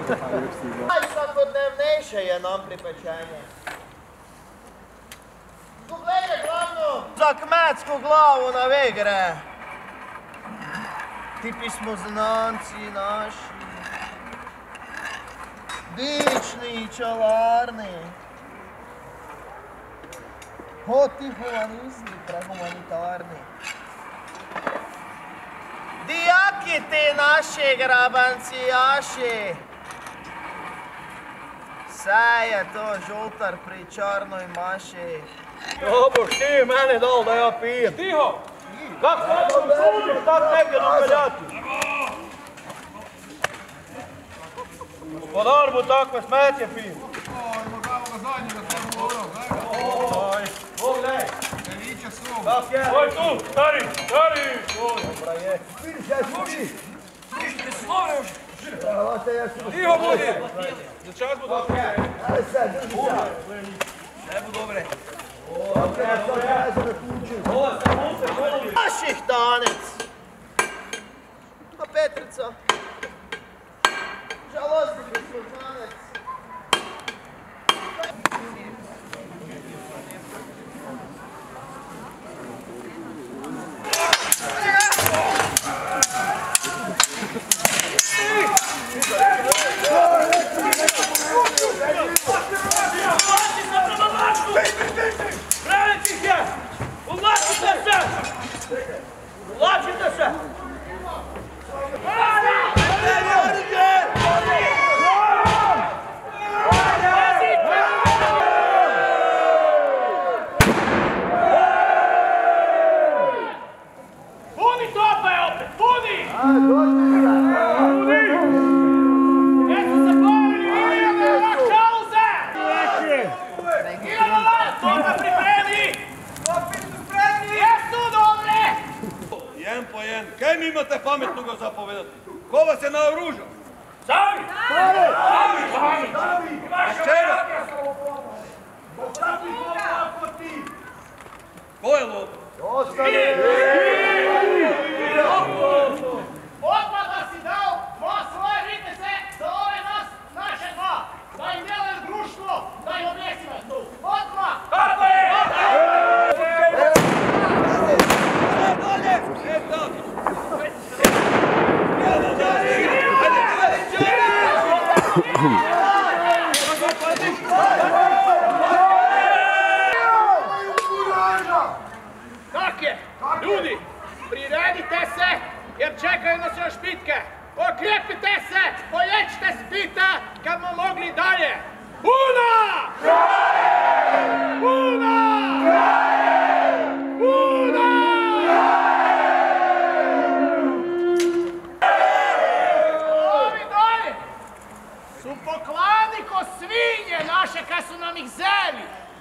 Najsvakodnevnejše je nam pripečenje. Gledaj glavno za kmetsku glavu na vegre. Ti pismo znanci naši, dični čalarni, hoti humanisti, prehumanitarni. Dijaki ti naši grabancijaši, saj je to žoltar pri čarnoj maši. Dobro, ti mene dal da ja pijem. Tiho! Kako sam sudiš tak neke dopeljati? Gospodar mu takve smetje pijem. Ajmo gavo ga zadnjega sam morao, daj ga. Oj, pogledaj. Ne viće svog. Kak je? Oj tu, stari, stari! Dobra je. Vidiš, ja ću ti. Ništa se slove još. Tiho budi. Za čas mu tako je. Ajde sad, drži sad. Ne bu dobre. Naših tanec. A Petrica. Žalosti mi smo tanec. Ulačite se! Puni tope opet, puni! Jesu se pojeli, idemo na šaluze! Idemo na tope pripremi! Jesu dobre! Jen po jen, kaj mi imate pametnoga zapovedati? Ko vas je naoružao? Sami! Sami! Čega? Ko je lopov? Odmah da si dao dva svoje viteze za ove nas, naše dva. Da im dele društvo, da im objesimo tu. Odmah! Kako je? Kak je? Ljudi, priredite se, jer čekaju nas još bitke. Okrijepite se, polječite spita, kad smo mogli dalje. Buna! Buna! Buna! Ovi dalje su poklani ko svinje naše kad su nam ih zeli.